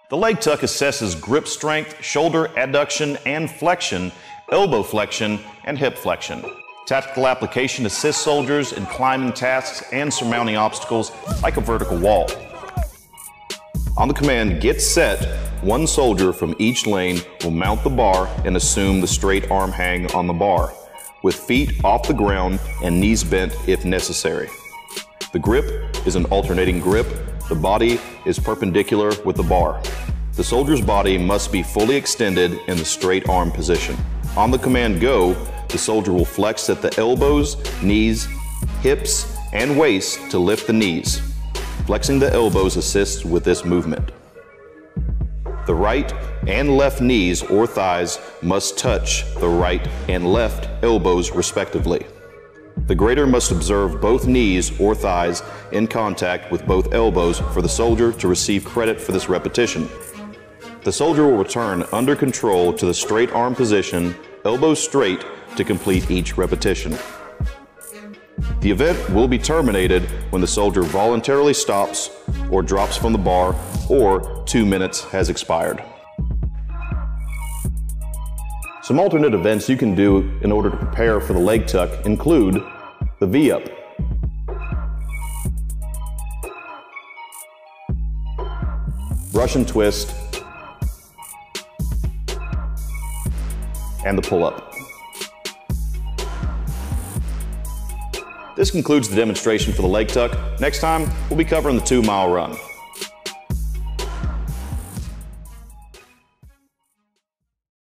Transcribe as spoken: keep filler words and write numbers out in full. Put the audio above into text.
The leg tuck assesses grip strength, shoulder adduction and flexion, elbow flexion, and hip flexion. Tactical application assists soldiers in climbing tasks and surmounting obstacles like a vertical wall. On the command "Get Set," one soldier from each lane will mount the bar and assume the straight arm hang on the bar, with feet off the ground and knees bent if necessary. The grip is an alternating grip. The body is perpendicular with the bar. The soldier's body must be fully extended in the straight arm position. On the command "Go," the soldier will flex at the elbows, knees, hips, and waist to lift the knees. Flexing the elbows assists with this movement. The right and left knees or thighs must touch the right and left elbows respectively. The grader must observe both knees or thighs in contact with both elbows for the soldier to receive credit for this repetition. The soldier will return under control to the straight arm position, elbows straight, to complete each repetition. The event will be terminated when the soldier voluntarily stops or drops from the bar or two minutes has expired. Some alternate events you can do in order to prepare for the leg tuck include the V-up, Russian twist, and the pull-up. This concludes the demonstration for the leg tuck. Next time, we'll be covering the two mile run.